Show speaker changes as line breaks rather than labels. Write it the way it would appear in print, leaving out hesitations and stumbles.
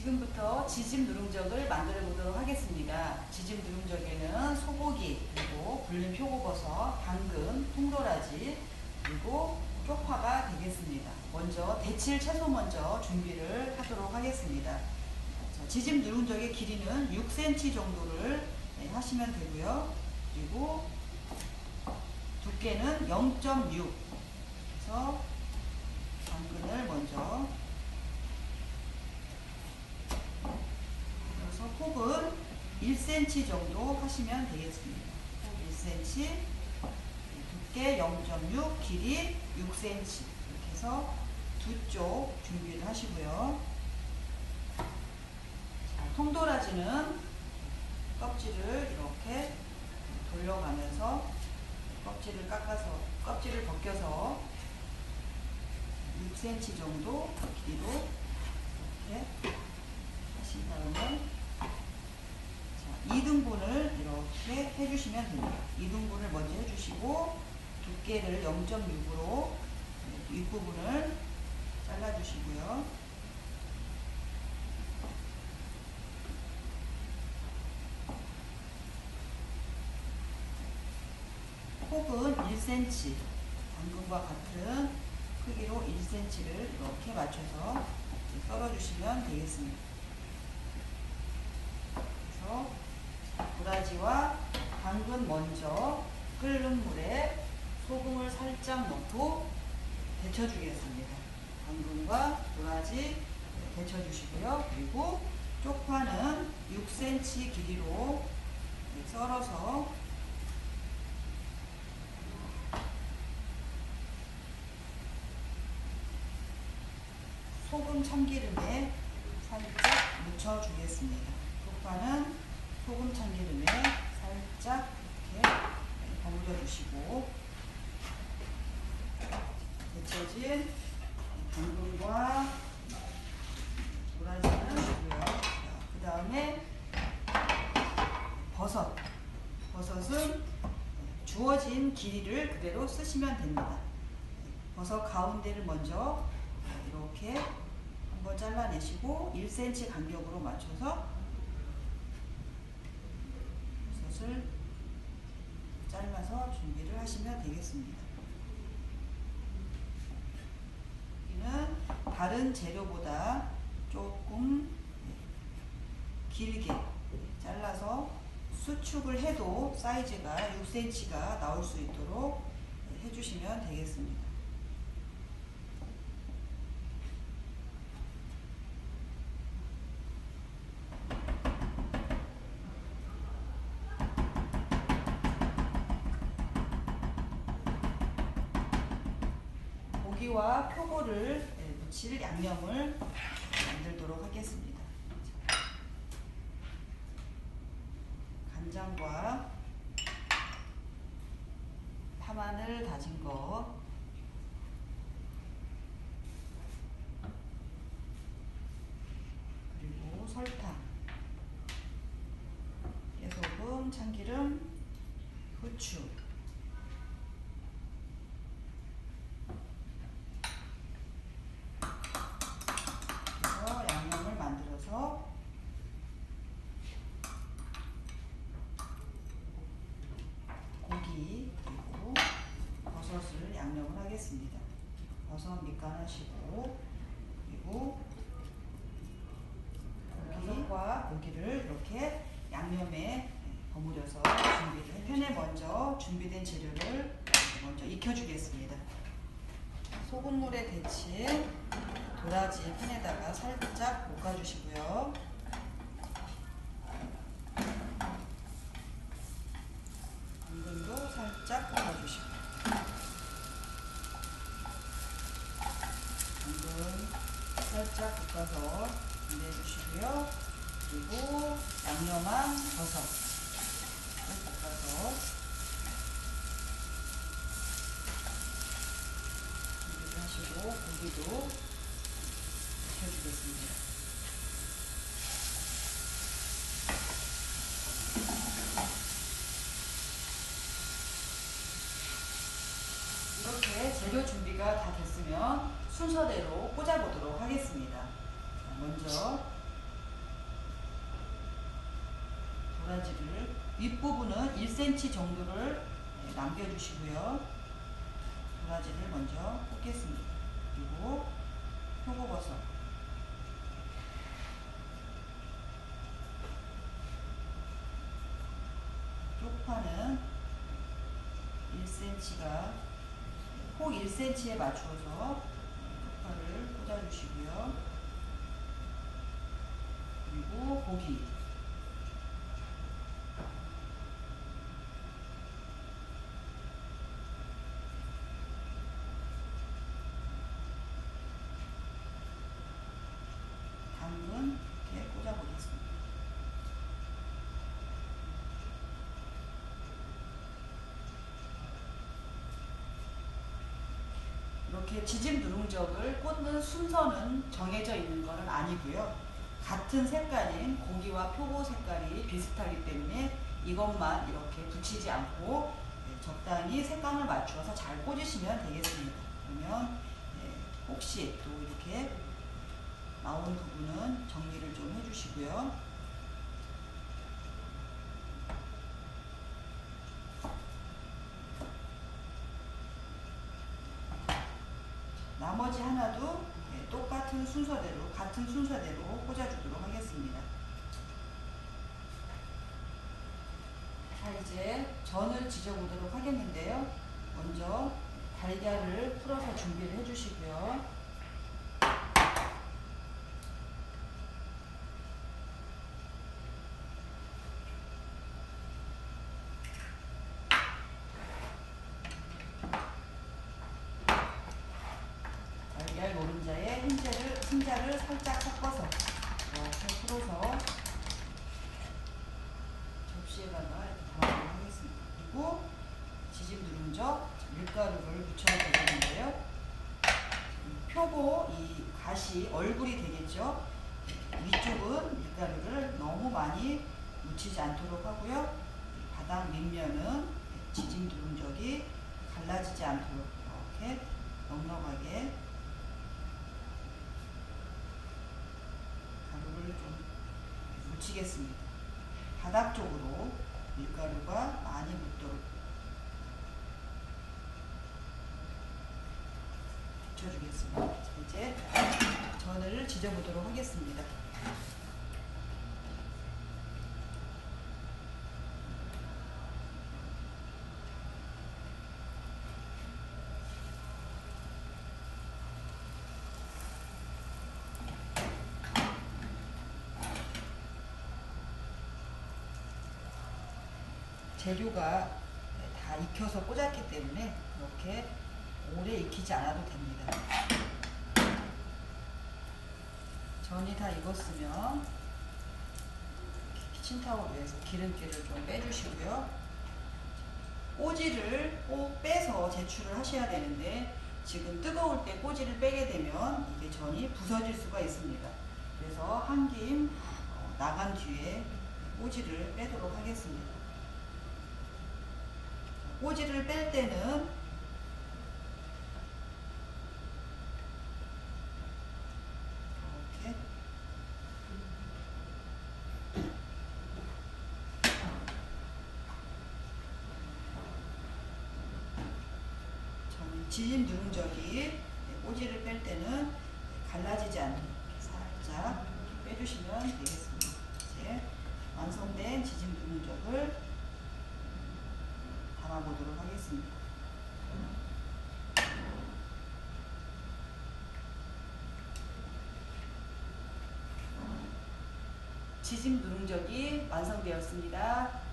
지금부터 지짐 누룽적을 만들어 보도록 하겠습니다. 지짐 누룽적에는 소고기, 그리고 불린 표고버섯, 당근, 통도라지, 그리고 쪽파가 되겠습니다. 먼저 데칠 채소 먼저 준비를 하도록 하겠습니다. 지짐 누룽적의 길이는 6cm 정도를 하시면 되고요. 그리고 두께는 0.6. 그래서 당근을 먼저, 그래서 폭은 1cm 정도 하시면 되겠습니다. 폭 1cm, 두께 0.6, 길이 6cm 이렇게 해서 두 쪽 준비를 하시고요. 자, 통도라지는 껍질을 이렇게 돌려가면서 껍질을 벗겨서 6cm 정도 길이로 이렇게 하신 다음에, 자, 2등분을 이렇게 해주시면 됩니다. 2등분을 먼저 해주시고 두께를 0.6으로 윗부분을 잘라주시고요. 폭은 1cm, 당근과 같은 크기로 1cm를 이렇게 맞춰서 썰어주시면 되겠습니다. 그래서 도라지와 당근 먼저 끓는 물에 소금을 살짝 넣고 데쳐주겠습니다. 당근과 도라지 데쳐주시고요. 그리고 쪽파는 6cm 길이로 썰어서 소금 참기름에 살짝 묻혀주겠습니다. 쪽파는 소금 참기름에 살짝 이렇게 버무려 주시고, 데쳐진 당근과 도라지는 주고요. 그 다음에 버섯은 주어진 길이를 그대로 쓰시면 됩니다. 버섯 가운데를 먼저 이렇게 한번 잘라내시고 1cm 간격으로 맞춰서 버섯을 잘라서 준비를 하시면 되겠습니다. 여기는 다른 재료보다 조금 길게 잘라서 수축을 해도 사이즈가 6cm가 나올 수 있도록 해주시면 되겠습니다. 고기와 표고를 묻힐 양념을 만들도록 하겠습니다. 간장과 파마늘 다진 거, 그리고 설탕, 깨소금, 참기름, 후추, 그래서 양념을 만들어서 고기 그리고 버섯을 양념을 하겠습니다. 버섯 밑간하시고, 그리고 버섯과 고기를 이렇게 양념에 버무려서 준비를, 팬에 먼저 준비된 재료를 먼저 익혀주겠습니다. 소금물에 데친 도라지 팬에다가 살짝 볶아주시고요. 당근도 살짝 볶아주시고, 당근 살짝 볶아서 준비해주시고요. 그리고 양념한 버섯을 볶아서 준비를 하시고, 고기도 익혀주겠습니다. 이렇게 재료 준비가 다 됐으면 순서대로 꽂아보도록 하겠습니다. 먼저 도라지를 윗부분은 1cm 정도를 남겨주시고요. 도라지를 먼저 꽂겠습니다. 그리고 표고버섯, 쪽파는 1cm가 폭 1cm에 맞추어서 쪽파를 꽂아주시고요. 그리고 고기, 당근 이렇게 꽂아보겠습니다. 이렇게 지짐 누룽적을 꽂는 순서는 정해져 있는 것은 아니고요. 같은 색깔인 고기와 표고 색깔이 비슷하기 때문에 이것만 이렇게 붙이지 않고 적당히 색감을 맞추어서 잘 꽂으시면 되겠습니다. 그러면 혹시 또 이렇게 나온 부분은 정리를 좀 해주시고요. 나머지 하나도 똑같은 순서대로, 같은 순서대로 꽂아주도록 하겠습니다. 자, 이제 전을 지져보도록 하겠는데요. 먼저 달걀을 풀어서 준비를 해주시고요. 달걀 노른자에 흰자를 살짝 섞어서 이렇게 풀어서 접시에다가 이렇게 담아보도록 하겠습니다. 그리고 지짐 누룽적 밀가루를 묻혀야 되겠는데요. 표고 이 가시 얼굴이 되겠죠. 위쪽은 밀가루를 너무 많이 묻히지 않도록 하고요. 바닥 밑면은 지짐 누룽적이 갈라지지 않도록 이렇게 넉넉하게 가루를 좀 묻히겠습니다. 바닥 쪽으로 밀가루가 많이 묻도록 붙여주겠습니다. 이제 전을 지져보도록 하겠습니다. 재료가 다 익혀서 꽂았기 때문에 이렇게 오래 익히지 않아도 됩니다. 전이 다 익었으면 키친타올로 해서 기름기를 좀 빼주시고요. 꼬지를 꼭 빼서 제출을 하셔야 되는데 지금 뜨거울 때 꼬지를 빼게 되면 이게 전이 부서질 수가 있습니다. 그래서 한 김 나간 뒤에 꼬지를 빼도록 하겠습니다. 꼬지를 뺄 때는 이렇게 지짐 누룽적이 꼬지를 뺄 때는 갈라지지 않도록 살짝 빼주시면 되겠습니다. 이제 완성된 지짐 누룽적을 담아보도록 하겠습니다. 지짐 누룽적이 완성되었습니다.